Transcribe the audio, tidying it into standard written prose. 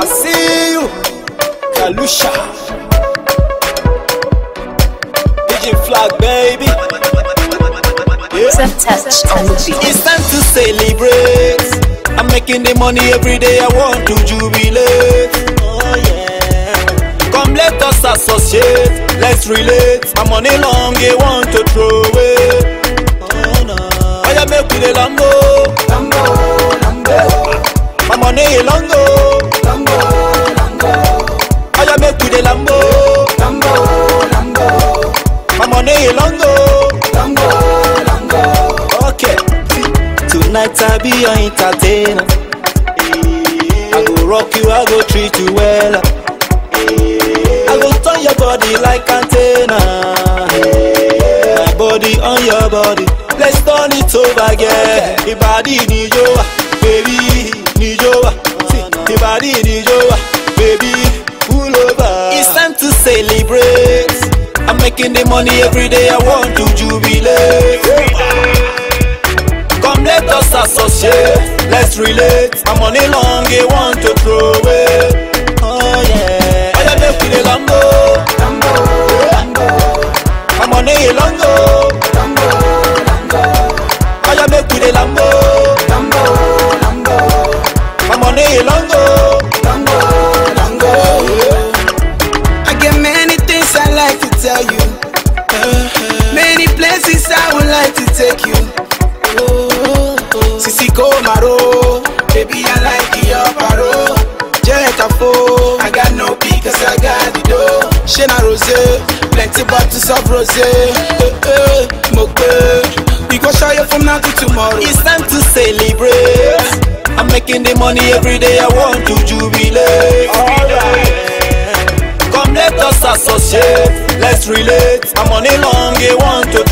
see you, Kalusha. DJ Flag, baby. Touch and beat. It's time to celebrate. I'm making the money every day. I want to jubilate. Oh yeah. Come let us associate. Let's relate. My money long, I want to throw away. Oh no. I am make with the Lambo. Lambo, Lambo. My money longo. Lambo, Lambo. I am make with the Lambo. Lambo, Lambo. My money longo. Lambo, Lambo. Okay. Tonight I be your entertainer. I go rock you, I go treat you well. I go turn your body like antenna. My body on your body. Let's turn it over again. The body need you, baby, need you. The body need you, baby, pull over. It's time to celebrate. I'm making the money every day. I want to jubilate. Come let us associate. Let's relate. My money long, I want to throw away. Oh yeah. I am make with the Lambo. Lambo, Lambo. My money longo. Lambo, Lambo. I am make with the Lambo. Lambo, Lambo. My money longo. Lambo, Lambo. I get many things I like to tell you. Many places I would like to take you. Sisi Komaro, baby I like your paro. Jetafo, I got no pee cause I got the dough. Shena Rose, plenty bottles of rose. Moke, we go show you from now to tomorrow. It's time to celebrate. I'm making the money every day. I want to jubilate. Alright. Come let us associate. Let's relate. My money long, I want to